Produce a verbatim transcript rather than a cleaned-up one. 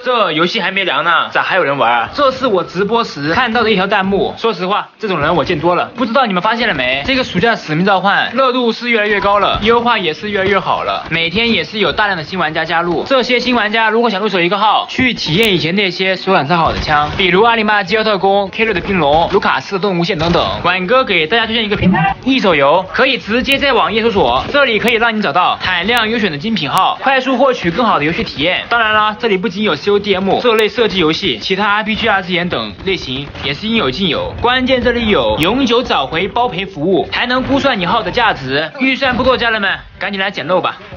这游戏还没凉呢，咋还有人玩啊？这是我直播时看到的一条弹幕。说实话，这种人我见多了。不知道你们发现了没？这个暑假使命召唤热度是越来越高了，优化也是越来越好了，每天也是有大量的新玩家加入。这些新玩家如果想入手一个号，去体验以前那些手感超好的枪，比如阿里玛基奥特工、K 六的冰龙、卢卡斯的动无限等等。管哥给大家推荐一个平台，易手游，可以直接在网页搜索，这里可以让你找到海量优选的精品号，快速获取更好的游戏体验。当然了，这里不仅有 C O D M 这类射击游戏，其他 R P G、二次元等类型也是应有尽有。关键这里有永久找回包赔服务，还能估算你号的价值。预算不够，家人们赶紧来捡漏吧。